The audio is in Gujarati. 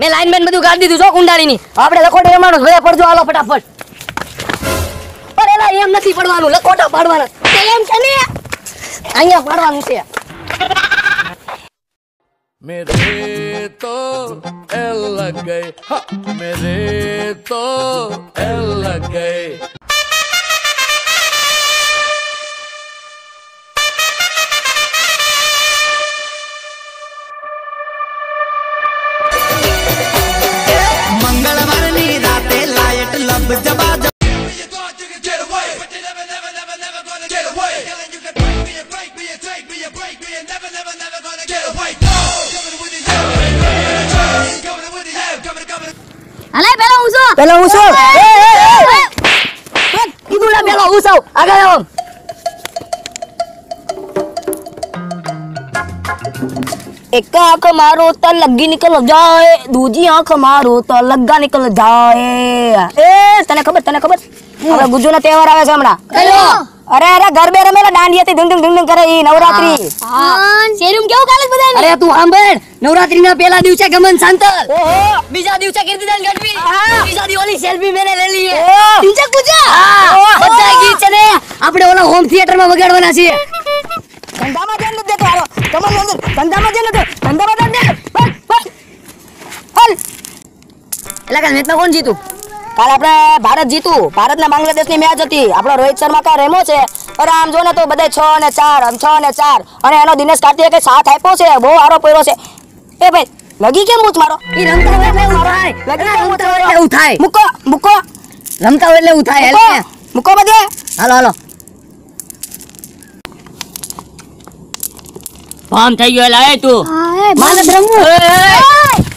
મેં લાઈનમેન બધું કાઢી દીધું છો કુંડાળીની. આપણે લખોટી રમવાનું ભલે પડજો હાલો ફટાફટ. પણ એલા એમ નથી પડવાનું, લખોટા પાડવાના. એમ છે ને અહીંયા પાડવાનું છે. मेरे तो एल लग गए, मेरे तो एल लग गए. मंगलवार नी राते लाइट लब जबा અલે પેલો ઉસો કીધું ના પેલો ઉસો આગળ આવો. एक आंख मारो तो लग्गी निकल जाए, दूजी आंख मारो तो लग्गा निकल जाए. ए तने खबर આપણે ગુજ્જુ નો તહેવાર આવે છે હમણાં. કયો? અરે ગરબે રમેલા દાંડિયાથી ધૂમ ધૂમ કરે ઈ નવરાત્રી. હા શેરીમ કેવું કાલે બધાને? અરે તું સાંભળ, નવરાત્રી ના પહેલા દિવસે ગમન સાંતર, ઓહો બીજા દિવસે કીર્તિદાન ગઢવી, ત્રીજા દિવસે ઓલી સેલ્ફી મેને લઈ લીએ, ટીચર પૂજા બધા ગીત છે ને આપણે ઓલા હોમ થિયેટર માં વગાડવાના છે. ધંધામાં ધ્યાન નથી દેતો, હાલો તમારી અંદર ધંધામાં ધ્યાન નથી, ધંધામાં ધ્યાન દે. હાલ એલા કાલ મેચમાં કોણ જીતું? કાલ આપણે ભારત જીતું. ભારત ને બાંગ્લાદેશ ની મેચ હતી. આપણો રોહિત શર્મા કા રેમો છે. અરે આમ જો ને તો બધા 6 અને 4 આમ 6 અને 4 અને એનો દિનેશ કાર્તિકે કે સાથ આપ્યો છે, બહુ સારો પડ્યો છે. એ ભાઈ લગી કેમ મૂચ મારો? ઈ રમતા હોય એટલે એવું થાય, લગી રમતા હોય એટલે એવું થાય. મૂકો રમતા હોય એટલે એવું થાય. હેલ મૂકો બધે. હાલો ભામ થઈ ગયો. લા એ તું હા એ માનસ રમવું.